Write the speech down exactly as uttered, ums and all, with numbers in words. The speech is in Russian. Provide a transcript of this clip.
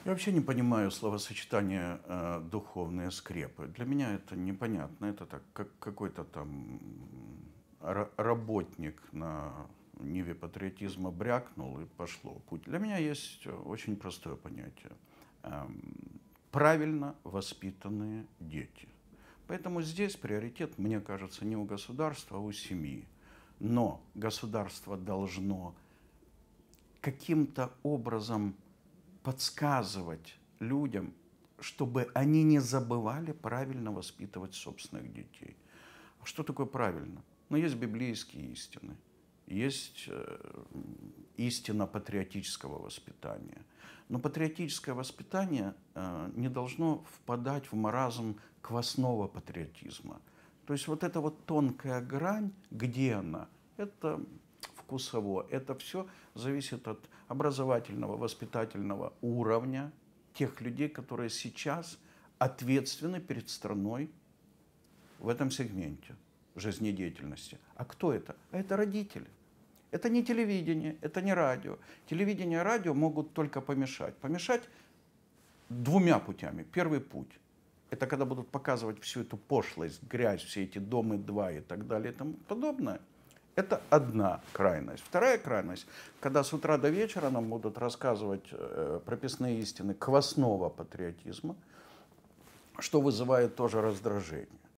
Я вообще не понимаю словосочетание э, духовные скрепы. Для меня это непонятно. Это так, как какой-то там ра- работник на ниве патриотизма брякнул и пошло путь. Для меня есть э, очень простое понятие. Эм, Правильно воспитанные дети. Поэтому здесь приоритет, мне кажется, не у государства, а у семьи. Но государство должно каким-то образом подсказывать людям, чтобы они не забывали правильно воспитывать собственных детей. А что такое правильно? Ну, есть библейские истины, есть э, истина патриотического воспитания. Но патриотическое воспитание э, не должно впадать в маразм квасного патриотизма. То есть вот эта вот тонкая грань, где она? Это вкусово. Это все зависит от образовательного, воспитательного уровня тех людей, которые сейчас ответственны перед страной в этом сегменте жизнедеятельности. А кто это? А это родители. Это не телевидение, это не радио. Телевидение и радио могут только помешать. Помешать двумя путями. Первый путь — это когда будут показывать всю эту пошлость, грязь, все эти дома два и так далее и тому подобное. Это одна крайность. Вторая крайность, когда с утра до вечера нам будут рассказывать э, прописные истины квасного патриотизма, что вызывает тоже раздражение.